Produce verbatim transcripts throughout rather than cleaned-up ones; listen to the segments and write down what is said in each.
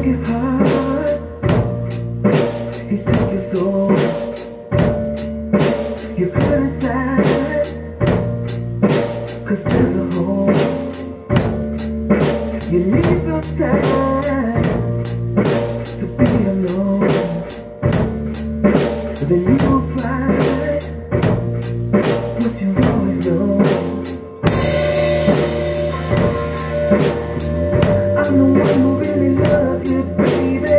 broke his heart, he took your soul, you put inside, cause there's a hole. You need some time to be alone, then you will find what you always know. I'm the one who really loves you, baby.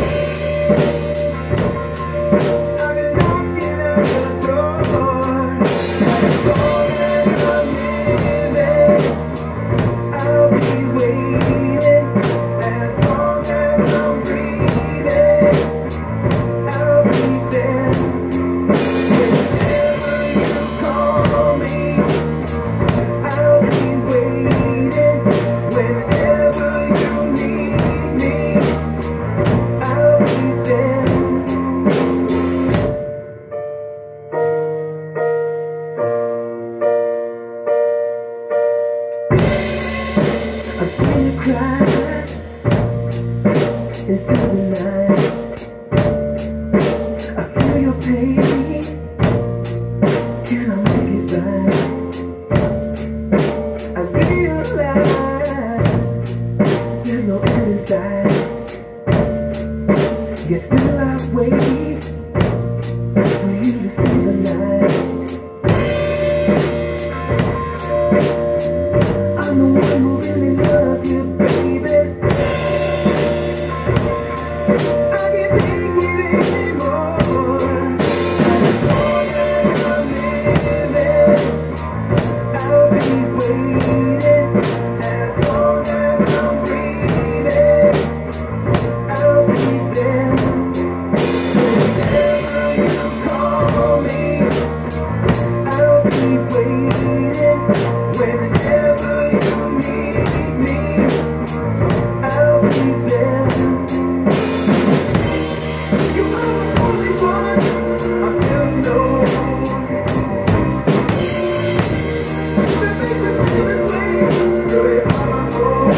I've been knocking at the door. As long as I'm living, I'll be waiting. As long as I'm breathing, I'll be there. Whenever you call me, I'll be waiting. Whenever you need me, I'll be there. I feel you cry into the night. I feel your pain. Can I make it right? I realize there's no end inside. Yet still I wait for you to see the light. I'm the one who really loves you, baby. I can't take it anymore. As long as I'm living, I'll be waiting. As long as I'm breathing, I'll be there. Whenever you call me, I'll be waiting. Whenever you need me, I'll be there. You are the only one I feel know. That makes me feel this way, really all alone.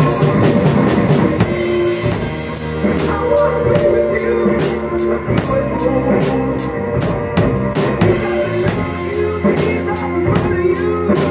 I wanna be with you, like you at home. You gotta know you, please, I'm for you.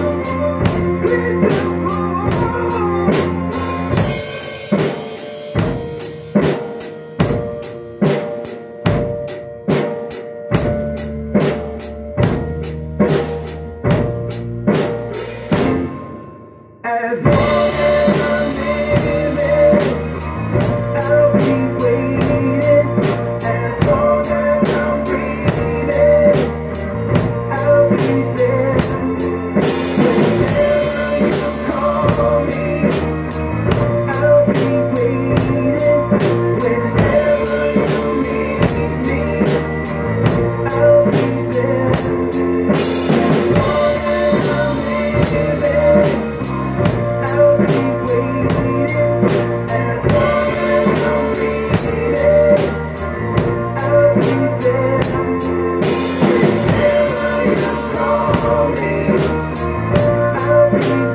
As long as I'm living, I'll be waiting. As long as I'm breathing, I'll be there. Whenever you call me, I'll be waiting. Whenever you need me, I'll be there. As long as I'm living, I'll be waiting. As long as I'm breathing, I'll be there. Whenever you call me, I'll be